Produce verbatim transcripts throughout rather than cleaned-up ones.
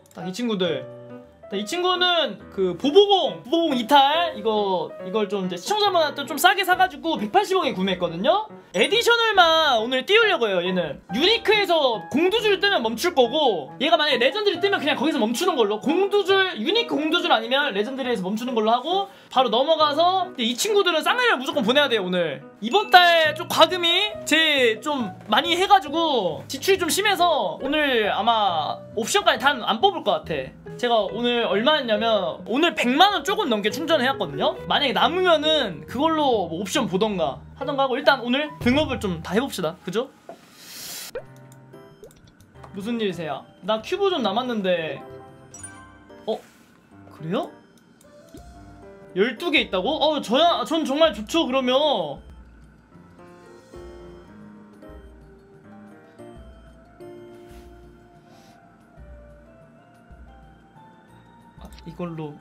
딱 이 친구들. 이 친구는 그 보보공 보보공 이탈 이거 이걸 좀 이제 시청자분한테 좀 싸게 사가지고 백팔십 원에 구매했거든요. 에디셔널만 오늘 띄우려고 해요. 얘는 유니크에서 공두줄 뜨면 멈출 거고, 얘가 만약에 레전드리 뜨면 그냥 거기서 멈추는 걸로, 공두줄 유니크 공두줄 아니면 레전드리에서 멈추는 걸로 하고 바로 넘어가서, 이 친구들은 쌍내를 무조건 보내야 돼요. 오늘 이번 달 좀 과금이 제 좀 많이 해가지고 지출이 좀 심해서 오늘 아마 옵션까지 다 안 뽑을 것 같아. 제가 오늘 얼마였냐면 오늘 백만 원 조금 넘게 충전해왔거든요. 만약에 남으면은 그걸로 뭐 옵션 보던가 하던가 하고, 일단 오늘 등업을 좀 다 해봅시다. 그죠? 무슨 일이세요? 나 큐브 좀 남았는데. 어? 그래요? 열두 개 있다고? 어 저야 전 정말 좋죠. 그러면 이걸로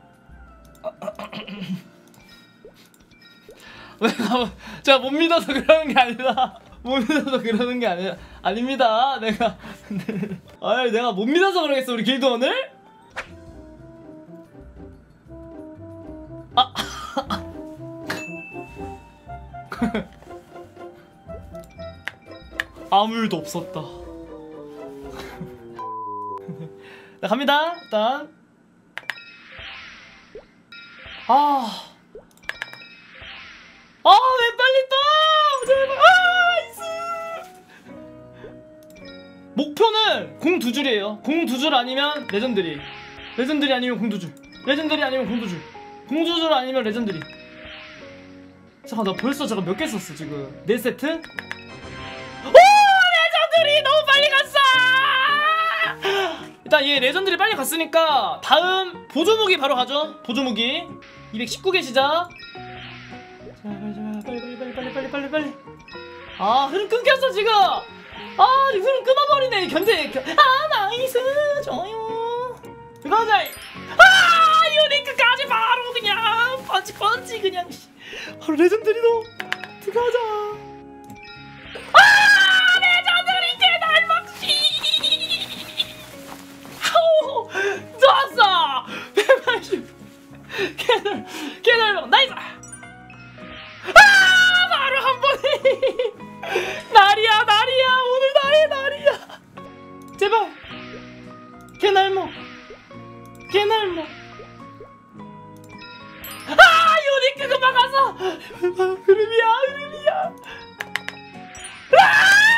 내가 제가 못 믿어서 그러는 게 아니라 못 믿어서 그러는 게 아니라 아닙니다. 내가 아 내가 못 믿어서 그러겠어. 우리 길드 오늘? 아 아무 일도 없었다. 자 갑니다. 일단 아, 아, 왜 빨리 떠! 제발, 아, 이스! 목표는 공 두 줄이에요. 공 두 줄 아니면 레전드리. 레전드리 아니면 공 두 줄. 레전드리 아니면 공 두 줄. 공 두 줄 아니면 레전드리. 잠깐, 나 벌써 잠깐 몇 개 썼어, 지금. 네 세트? 오! 레전드리! 너무 빨리 갔어! 일단 얘 레전드리 빨리 갔으니까 다음 보조무기 바로 가죠. 보조무기. 이백십구 개 시작. 자, 빨리 빨리 빨리 빨리 빨리 빨리 빨리. 아 흐름 끊겼어 지금. 아 흐름 끊어버리네. 견제. 아 나이스 좋아요. 들어가자. 아 유니크까지 바로 그냥 펀치 펀치 그냥 바로 레전드리로 들어가자. 아 레전드리 개날박시. 아우 좋았어. 백팔십. 개날 개날박 나이스. 아 바로 한 번에. 날이야 날이야 오늘 나의 날이야. 제발 개날모 개날모. 아 유니크 그만 가서. 흐름이야 흐름이야. 아!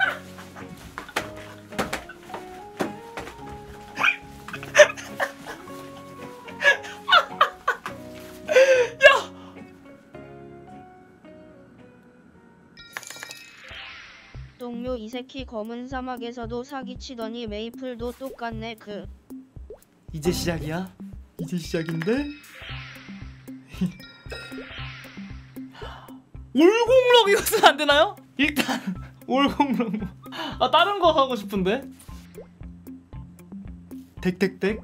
동묘 이새끼 검은 사막에서도 사기치더니 메이플도 똑같네. 그 이제 시작이야? 이제 시작인데? 올공록 이거 쓰면 안 되나요? 일단 올공록. 아 다른 거 하고 싶은데. 덱덱덱.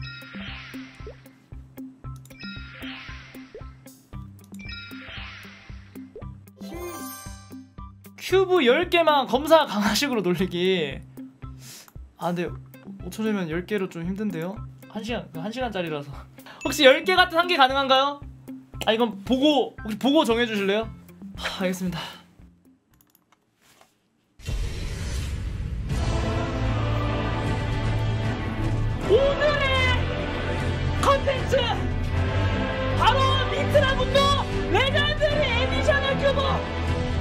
큐브 열 개만 검사 강화식으로 돌리기. 아 근데 오천 원이면 열 개로 좀 힘든데요? 한 시간, 한 시간짜리라서. 혹시 열 개 같은 한 개 가능한가요? 아 이건 보고, 혹시 보고 정해주실래요? 하, 알겠습니다. 오늘의 컨텐츠 바로 미트라 분노 레전드리 에디셔널 큐브.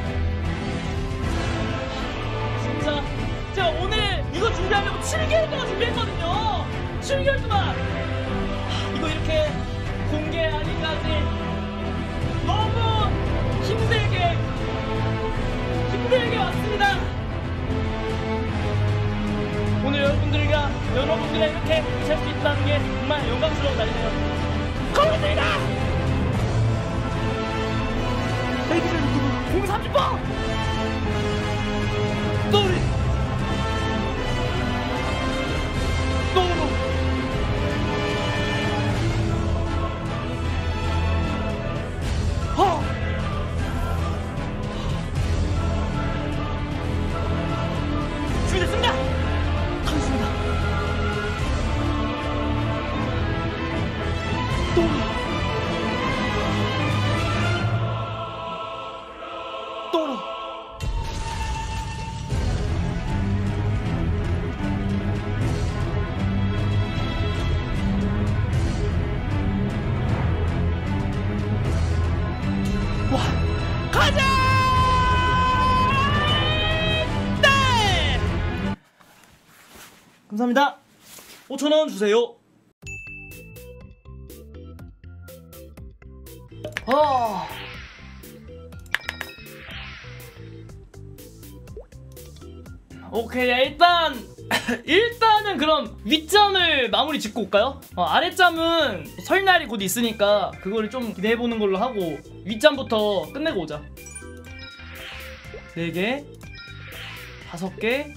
진짜 제가 오늘 이거 준비하려고 칠 개월 동안 준비했거든요. 칠 개월 동안. 하, 이거 이렇게 공개하기까지 너무 힘들게 힘들게 왔습니다. 오늘 여러분들과 여러분들과 이렇게 같이 할 수 있다는 게 정말 영광스러운 날이네요. 고맙습니다. 에디션 유튜브 공 삼십 번 또 우리 또 어 준비됐습니다. 가겠습니다. 감사합니다. 오천 원 주세요. 아. 오케이, 야, 일단 일단은 그럼 윗잠을 마무리 짓고 올까요? 어, 아랫잠은 설날이 곧 있으니까 그거를 좀 기대해보는 걸로 하고 윗잠부터 끝내고 오자. 네 개, 다섯 개.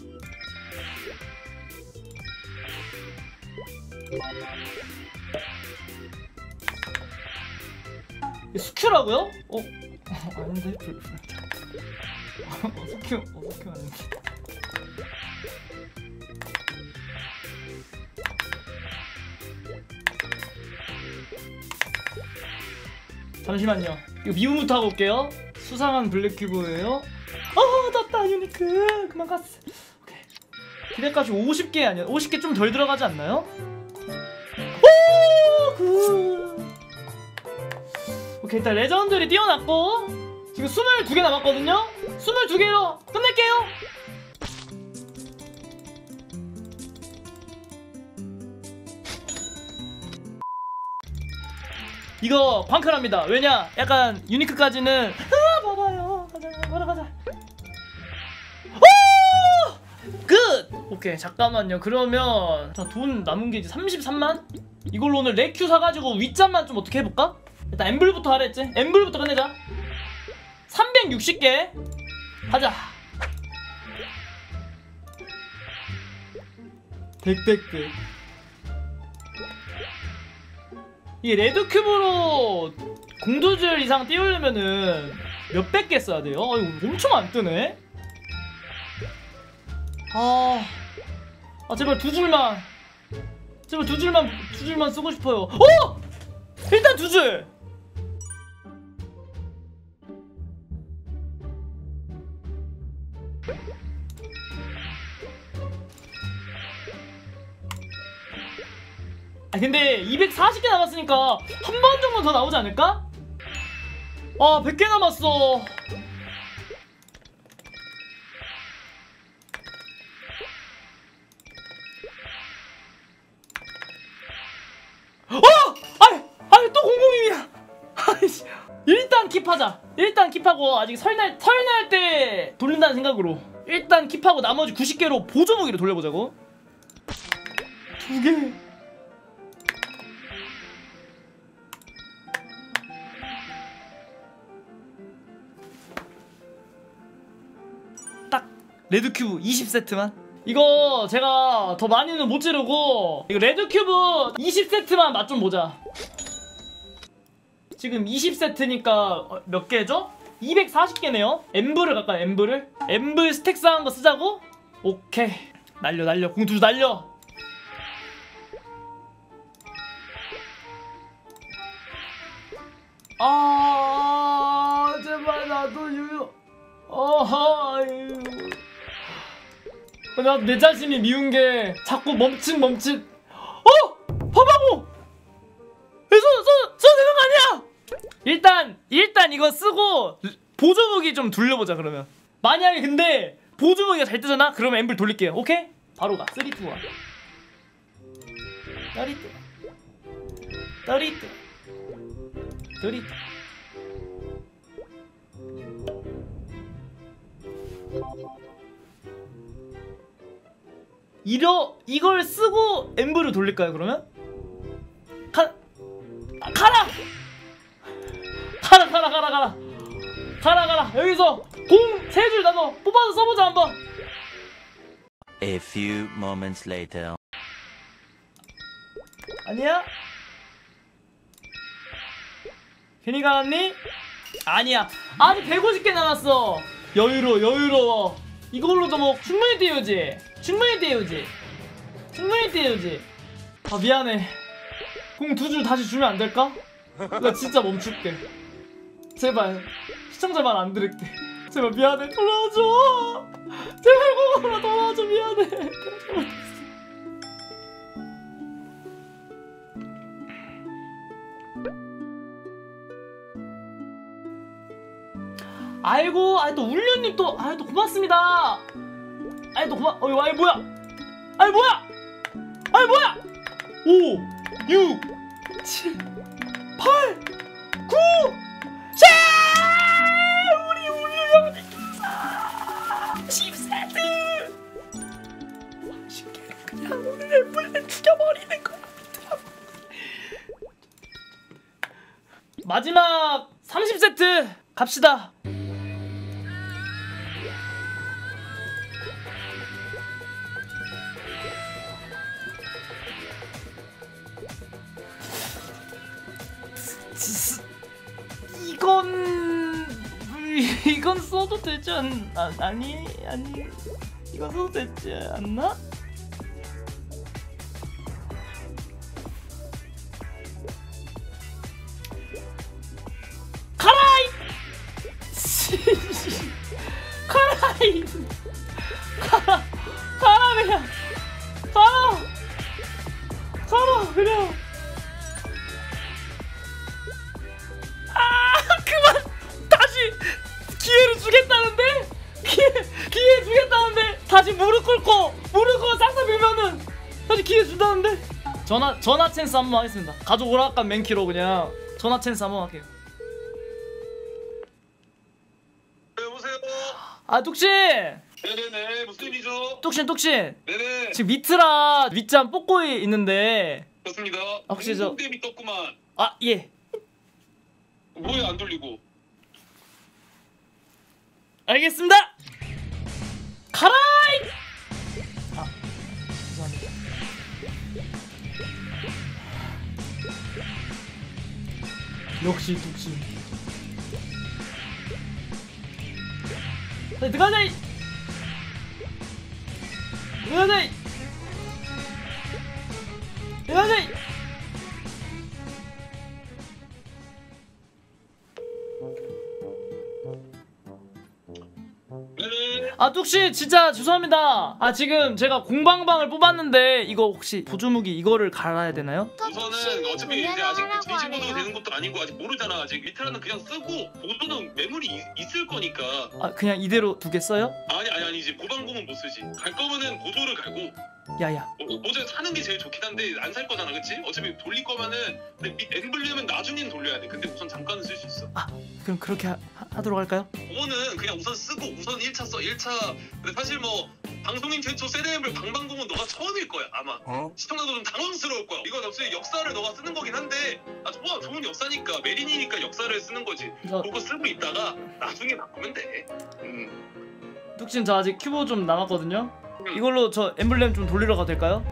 스큐라고요? 어? 아닌데? 불, 불. 어, 스큐, 어, 스큐 아닌데. 잠시만요. 이거 미분부터 하고 올게요. 수상한 블랙큐브예요. 어, 떴다 유니크. 그만 갔어. 오케이. 기대값이 오십 개 아니야? 오십 개 좀 덜 들어가지 않나요? 오, 그. 오케이, 일단 레전드들이 띄워놨고 지금 스물두 개 남았거든요? 스물두 개로 끝낼게요. 이거 방클합니다. 왜냐? 약간 유니크까지는 아 봐봐요. 가자, 가자, 가자. 오! 끝! 오케이, 잠깐만요. 그러면 자, 돈 남은 게 이제 삼십삼만? 이걸로 오늘 레큐 사가지고 윗잠만 좀 어떻게 해볼까? 일단 엠블부터 하랬지? 엠블부터 끝내자. 삼백육십 개 하자. 백백백. 이게 레드큐브로 공도줄 이상 띄우려면은 몇백 개 써야 돼요? 아, 이거 엄청 안 뜨네? 아, 아 제발 두 줄만, 제발 두 줄만, 두 줄만 쓰고 싶어요. 어! 일단 두 줄! 아 근데 이백사십 개 남았으니까 한 번 정도 더 나오지 않을까? 아 백 개 남았어. 어! 아이! 아이 또 공공이야. 아이씨. 일단 킵하자. 일단 킵하고 아직 설날 설날 때 돌린다는 생각으로 일단 킵하고 나머지 구십 개로 보조무기로 돌려보자고. 두 개. 레드큐브 이십 세트만? 이거 제가 더 많이는 못 지르고 이거 레드큐브 이십 세트만 맛 좀 보자. 지금 이십 세트니까 몇 개죠? 이백사십 개네요. 엠블을 갈까요? 엠블을? 엠블 스택 쌓은 거 쓰자고? 오케이. 날려 날려 공투 날려. 아 제발 나도 유유. 어허. 나 내 자신이 미운 게 자꾸 멈칫 멈칫. 어! 봐봐고! 써, 써, 써 되는 거 아니야! 일단 일단 이거 쓰고 보조무기 좀 돌려보자. 그러면 만약에 근데 보조무기가 잘 뜨잖아? 그러면 엠블 돌릴게요. 오케이? 바로 가. 쓰리, 투, 원. 쓰리, 투, 쓰리, 투, 쓰리, 투. 이러 이걸 쓰고 엠블을 돌릴까요? 그러면 가 아, 가라 가라 가라 가라 가라 가라 가라. 여기서 공 세 줄 나눠 뽑아서 써보자 한번. A few moments later. 아니야? 괜히 가놨니? 아니야. 아직 백오십 개 남았어. 여유로워 여유로워. 이걸로도 뭐 충분히 띄우지. 충분히 띄우지. 충분히 띄우지. 아 미안해. 공 두 줄 다시 주면 안 될까? 나 진짜 멈출게. 제발 시청자 말 안 들을게. 제발 미안해. 돌아와줘. 제발 공으로 돌아와줘. 미안해. 아이고, 아이 또 울련님 또, 아이 또 고맙습니다. 아이 또 고마, 어이, 아이 뭐야? 아이 뭐야? 아니 뭐야? 오, 육, 칠, 팔, 구, 십! 우리 우리 십 세트! 쉽게 그냥 오늘 엠블렘 죽여버리는 거야. 마지막 삼십 세트 갑시다. 이건 이건 써도 되지 않 아, 아니 아니 이건 써도 되지 않나? 가라이! 가라이! 가라! 가라 그냥! 가라! 가라 그냥! 아 그만! 다시 기회를 주겠다는데? 기회 기회 주겠다는데 다시 무릎 꿇고 무릎 꿇고 싹싹 빌면은 다시 기회 준다는데? 전화 전화 찬스 한번 하겠습니다. 가족 오락관 맨키로 그냥 전화 찬스 한번 할게요. 여보세요? 아 뚝신! 네네네 무슨 일이죠? 뚝신 뚝신! 네네 지금 미트라 윗잠 뽑고 있는데 좋습니다. 혹시 저- 댐이 떴구만. 아 예 뭐야 안 돌리고? 알겠습니다! 가라이! 아 죄송합니다. 역시 뚝신. 자 들어가자! 이. 들어가자! 이. 들어가자! 이. 네네. 아 뚝씨 진짜 죄송합니다. 아 지금 제가 공방방을 뽑았는데 이거 혹시 보조무기 이거를 갈아야 되나요? 우선은 어차피 이제 아직 진심보도 되는 것도 아니고 아직 모르잖아. 아직 미트라는 그냥 쓰고 보도는 매물이 이- 있을 거니까. 아 그냥 이대로 두겠어요? 아니 아니 아니 이제 보방공은 못 쓰지. 갈 거면은 보조를 갈고 야야 뭐, 보조 사는 게 제일 좋긴 한데 안 살 거잖아, 그치? 어차피 돌릴 거면은 근데 미- 엠블렘은 나중엔 돌려야 돼. 근데 우선 잠깐은 쓸 수 있어. 그럼 그렇게 하, 하도록 할까요? 그거는 그냥 우선 쓰고 우선 일 차 써. 일 차 근데 사실 뭐 방송인 최초 세레엠블 방방공은 너가 처음일 거야 아마. 시청자도 좀 당황스러울 거야. 이건 역시 역사를 너가 쓰는 거긴 한데 아 좋아 좋은 역사니까 메린이니까 역사를 쓰는 거지. 저 그거 쓰고 있다가 나중에 바꾸면 돼. 음. 뚝신 저 아직 큐브 좀 남았거든요. 음. 이걸로 저 엠블렘 좀 돌리러 가도 될까요?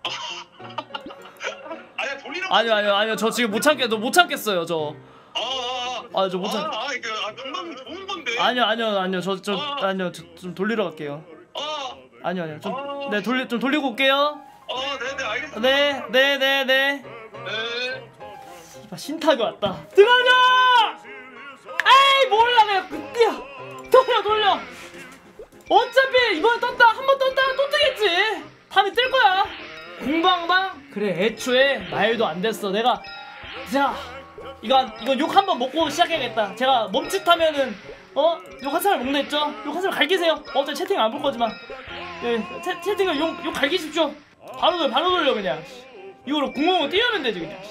아니야 돌리라고. 아니요 아니요 아니요 저 지금 못 참겠 못 참겠어요 저. 아아아 아 저 못 참. 아, 아, 그, 아, 방방 좋은 건데. 아니요 아니요 아니요 저 저 아. 아니요 저, 좀 돌리러 갈게요. 아, 아니요 아니요 아. 좀 네 돌리 좀 돌리고 올게요. 아, 네네 알겠습니다. 네 네 네 네. 네. 이봐 신탁이 왔다. 들어가자! 에이 몰라 그냥 그야 돌려 돌려. 어차피 이번에 떴다 한 번 떴다 또 뜨겠지. 다음에 뜰 거야. 공방방 그래 애초에 말도 안 됐어. 내가 자 이거 이거 욕 한 번 먹고 시작해야겠다. 제가 멈칫하면은 어? 욕 한 사람 먹나 했죠? 욕 한 사람 갈기세요. 어차피 채팅 안 볼 거지만 예 채, 채팅을 욕, 욕 갈기십시오. 바로 돌려 바로 돌려 그냥. 이거로 공공을 띄우면 되지 그냥.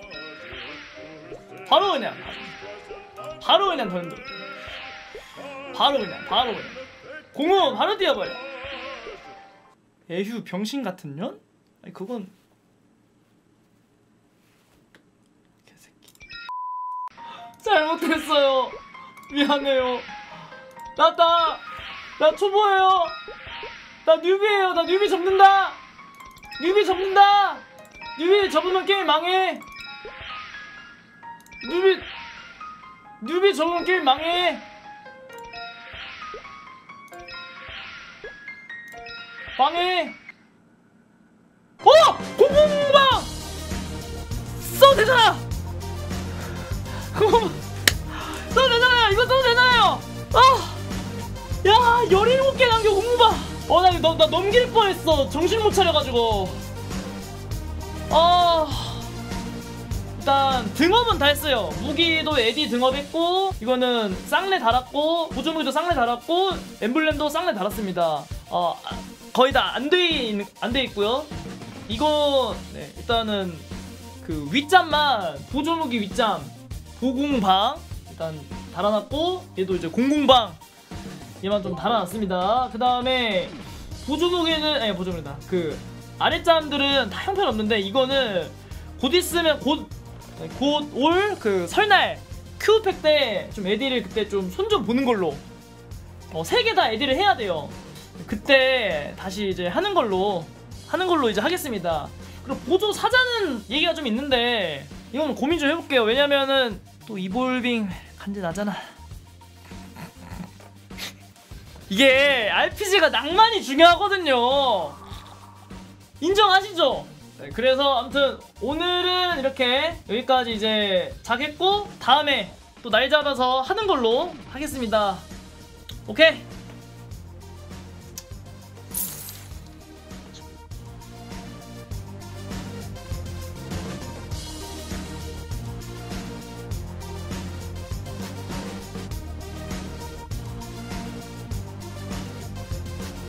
바로 그냥 바로 그냥 던져. 바로 그냥 바로 그냥 공은 바로 뛰어버려. 에휴 병신 같은 년? 아니 그건 개새끼. 잘못했어요. 미안해요. 나나 나 초보예요. 나 뉴비예요. 나 뉴비 접는다. 뉴비 접는다. 뉴비 접으면 게임 망해. 뉴비 뉴비 접으면 게임 망해. 망해. 어! 공공방! 써도 되잖아! 공공방 써도 되잖아요! 이거 써도 되잖아요! 아! 야 열일곱 개 남겨 공공방! 어 나 나, 나 넘길 뻔했어. 정신 못 차려가지고. 아 일단 등업은 다 했어요. 무기도 에디 등업했고 이거는 쌍내 달았고 보조무기도 쌍내 달았고 엠블렘도 쌍내 달았습니다. 어 거의 다 안 돼 안 돼 있고요. 이거 네, 일단은 그 윗잠만 보조무기 윗잠 보공방 일단 달아놨고 얘도 이제 공공방 얘만 좀 달아놨습니다. 그 다음에 보조무기는 예 보조무기다. 그 아랫잠들은 다 형편없는데 이거는 곧 있으면 곧 곧 올 그 설날 큐팩 때 좀 에디를 그때 좀 손 좀 보는 걸로 어, 세 개 다 에디를 해야 돼요. 그때 다시 이제 하는 걸로 하는 걸로 이제 하겠습니다. 그리고 보조 사자는 얘기가 좀 있는데 이건 고민 좀 해볼게요. 왜냐면은 또 이볼빙 간지 나잖아. 이게 알피지가 낭만이 중요하거든요. 인정하시죠? 네, 그래서 아무튼 오늘은 이렇게 여기까지 이제 자겠고 다음에 또 날 잡아서 하는 걸로 하겠습니다. 오케이.